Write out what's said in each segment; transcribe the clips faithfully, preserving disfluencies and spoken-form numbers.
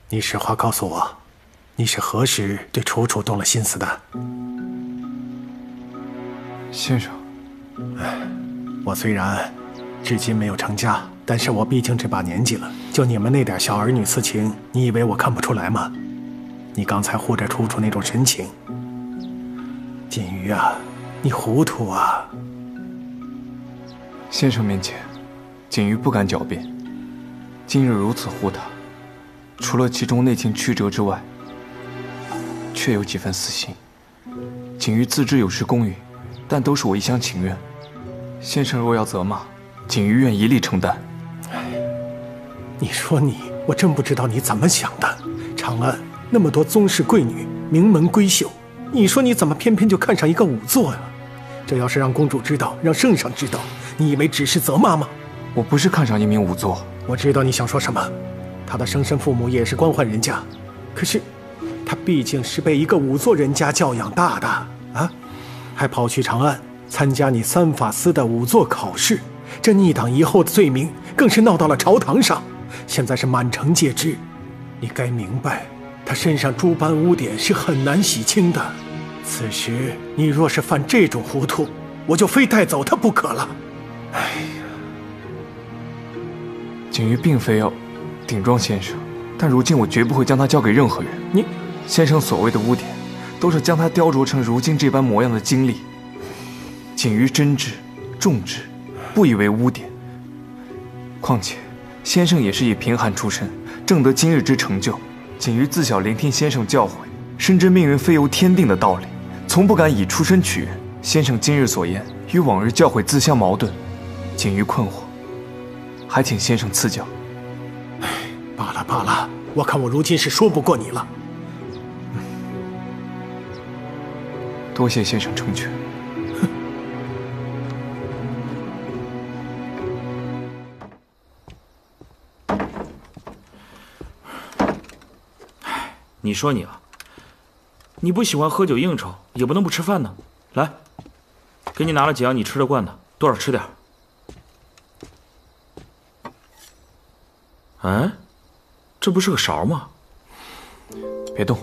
你实话告诉我，你是何时对楚楚动了心思的？ 先生， 哎，我虽然至今没有成家，但是我毕竟这把年纪了，就你们那点小儿女私情，你以为我看不出来吗？你刚才护着楚楚那种神情，锦瑜啊，你糊涂啊！ 先生面前，锦瑜不敢狡辩。今日如此护他，除了其中内情曲折之外，确有几分私心。锦瑜自知有失公允，但都是我一厢情愿。先生若要责骂，锦瑜愿一力承担。 你说你，我真不知道你怎么想的。长安那么多宗室贵女，名门闺秀，你说你怎么偏偏就看上一个仵作呀？这要是让公主知道，让圣上知道，你以为只是责骂吗？ 我不是看上一名仵作。 我知道你想说什么，他的生身父母也是官宦人家，可是他毕竟是被一个仵作人家教养大的啊，还跑去长安参加你三法司的仵作考试，这逆党夷后的罪名更是闹到了朝堂上，现在是满城皆知。你该明白，他身上诸般污点是很难洗清的。此时你若是犯这种糊涂，我就非带走他不可了。哎呀， 锦瑜并非要顶撞先生，但如今我绝不会将他交给任何人。 你， 先生所谓的污点，都是将他雕琢成如今这般模样的经历。锦瑜真挚重之，不以为污点。况且先生也是以贫寒出身，正得今日之成就。锦瑜自小聆听先生教诲，深知命运非由天定的道理，从不敢以出身取人。先生今日所言与往日教诲自相矛盾，锦瑜困惑，还请先生赐教。 唉，罢了罢了，我看我如今是说不过你了。 嗯，多谢先生成全。 你说你啊，你不喜欢喝酒应酬，也不能不吃饭呢。来，给你拿了几样你吃得惯的，多少吃点。哎，这不是个勺吗？ 别动。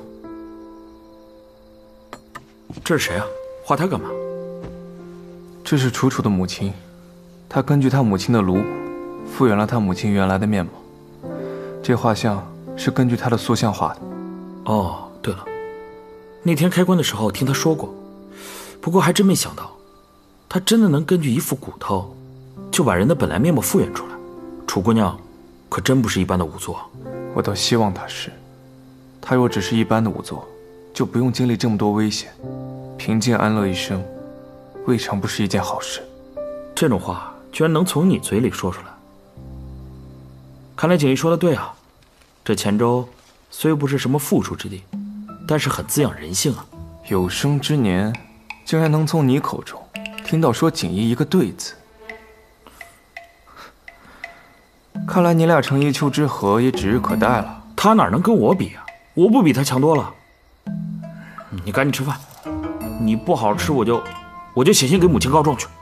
这是谁啊？画他干嘛？ 这是楚楚的母亲，她根据她母亲的颅骨，复原了她母亲原来的面貌。这画像是根据她的塑像画的。 哦，对了，那天开棺的时候听他说过，不过还真没想到，他真的能根据一副骨头，就把人的本来面目复原出来。楚姑娘，可真不是一般的仵作。 我倒希望她是。她若只是一般的仵作，就不用经历这么多危险，平静安乐一生，未尝不是一件好事。 这种话居然能从你嘴里说出来，看来锦衣说的对啊，这黔州虽不是什么富庶之地，但是很滋养人性啊。 有生之年，竟然能从你口中听到说锦衣一个对字，看来你俩成一丘之貉也指日可待了。 他哪能跟我比啊？我不比他强多了。你赶紧吃饭，你不好吃我就我就写信给母亲告状去。